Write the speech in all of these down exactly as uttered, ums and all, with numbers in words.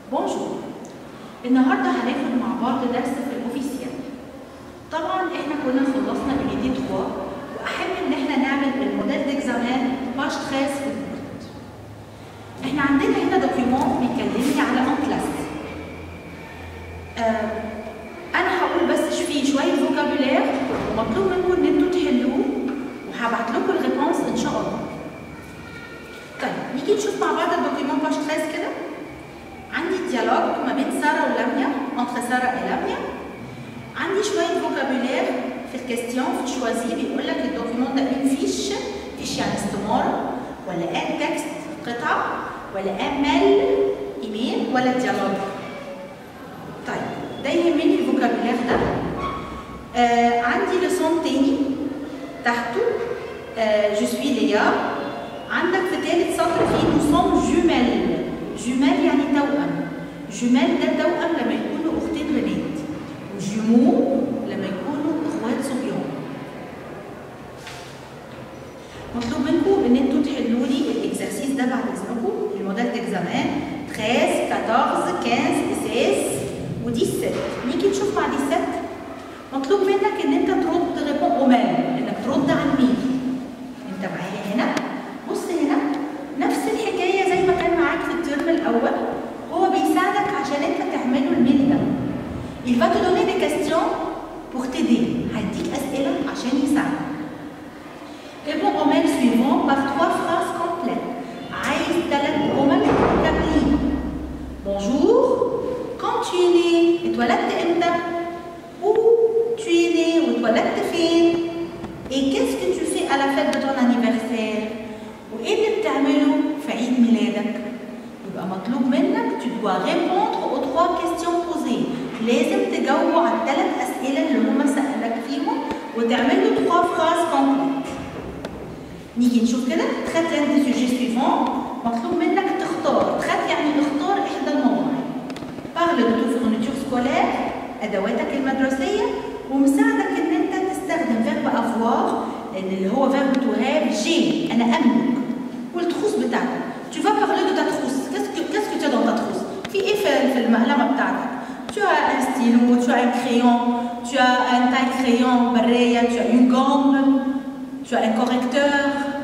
بونجور. النهارده هناخد مع بعض درس في الاوفيسيال. طبعا احنا كنا خلصنا الايدي ثلاثة واحب ان احنا نعمل الموديل ديكزامان باج تلاتاشر في البورد. احنا عندنا هنا دوكيومون بيكلمني على ان كلاس. آه انا هقول بس فيه شويه فوكابولير ومطلوب منكم ان انتوا تحلوه وهبعت لكم الريبونس ان شاء الله. طيب نيجي نشوف مع بعض الدوكيومون باج تلاتاشر كده. عندي ديالوج ما بين ساره ولميا، انتر ساره ولميا. عندي شويه فوكابولير في الكاستيون في الشوازي بيقول لك الدوكيومون ده اون فيش، فيش يعني استماره ولا ان تكست قطعه ولا ان ميل ايميل ولا ديالوج. طيب ده يهمني الفوكابولير ده. آه عندي لسون تاني تحته آه جو سوي ليا. عندك في ثالث سطر فيه نو سوم جوميل. جوميل يعني توأم. جوميل ده توأم لما يكونوا اختين بنات، وجيمو لما يكونوا اخوات صبيان. مطلوب منكم ان انتوا تحلوا لي الاكزرسيس ده بعد اذنكم، الموديل ديكزامان تلاتاشر أربعتاشر خمستاشر ستاشر و سبعتاشر. نيجي نشوف مع سبعتاشر. مطلوب منك ان انت ترد ريبون اومال، انك ترد على الميل. انت معايا هنا؟ بص هنا نفس الحكايه زي ما كان معاك في الترم الاول، هو بيساعدك عشان انت تعمله الميل ده. Il va te donner des questions pour t'aider. هيديك اسئله عشان يساعدك. Réponds au mail suivant par trois phrases complètes. عايز ثلاث جمل كاملين. Bonjour. Quand tu es né, اتولدت امتى؟ Où tu es né, واتولدت فين؟ Et qu'est-ce que tu fais à la fête de ton anniversaire? وايه اللي بتعمله في عيد ميلادك؟ يبقى مطلوب منك tu dois répondre aux trois questions posées. لازم تجاوبوا على الثلاث اسئله اللي هم سالك فيهم وتعملوا trois phrases complètes. نيجي نشوف كده تخات لان دي سوجي سويفون. مطلوب منك تختار، تخات يعني اختار احدى المواضيع. parle de ta fourniture scolaire، ادواتك المدرسيه، ومساعدك ان انت تستخدم فيرب avoir لان اللي هو فيرب تو هاف جي انا املك، والتخوص بتاعتك. tu vas parler de ta trousse. qu'est-ce que qu'est-ce que tu as dans ta trousse؟ في ايه في المقلمه بتاعتك؟ tu as un stylo, tu as un crayon, tu as un taille crayon برايه، tu as une gomme, tu as un correcteur.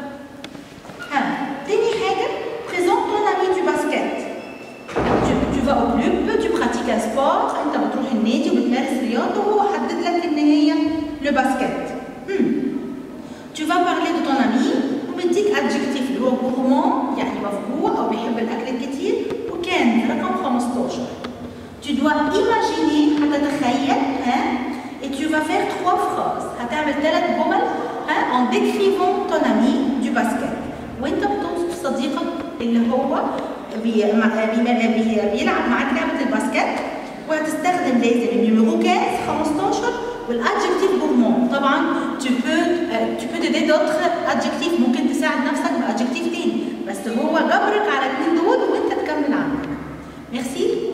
ها تاني حاجه présente ton ami du basket. tu, tu vas au club, tu pratiques un sport. انت بتروح النادي وبتمارس رياضه وهو حدد لك ان هي le basket. hmm. tu vas parler de ton ami وبيديك adjectif اللي هو gourmand يعني مفجوع او بيحب الاكل الكتير، وكان رقم خمستاشر. tu dois imaginer هتتخيل ها et tu vas faire trois phrases. هتعمل ثلاث جمل ها en décrivant ton ami du basket. وانت بتوصف صديقك اللي هو بي... بي... بيلعب معاك لعبه الباسكت، وهتستخدم لازم النيميرو خمستاشر والادجكتيف gourmand. طبعا tu peux tu peux donner d'autres adjectifs، ممكن تساعد نفسك بادجكتيف تاني، بس هو جبرك على الاثنين دول وانت تكمل عندك. ميرسي.